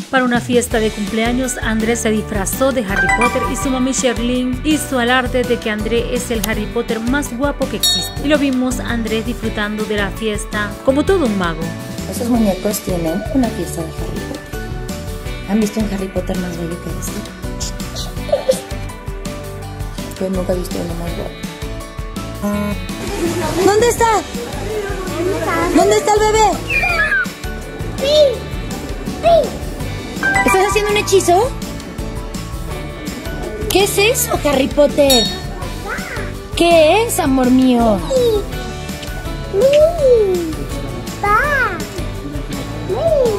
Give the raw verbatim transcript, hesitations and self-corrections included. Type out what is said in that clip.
Para una fiesta de cumpleaños, Andrés se disfrazó de Harry Potter y su mami Sherlyn hizo alarde de que Andrés es el Harry Potter más guapo que existe. Y lo vimos a Andrés disfrutando de la fiesta como todo un mago. Esos muñecos tienen una pieza de Harry Potter. ¿Han visto un Harry Potter más bello que este? Yo nunca he visto uno más guapo. ¿Dónde está? ¿Dónde está el bebé? ¿Estás haciendo un hechizo? ¿Qué es eso, Harry Potter? ¿Qué es, amor mío? Mi, mi, pa, mi.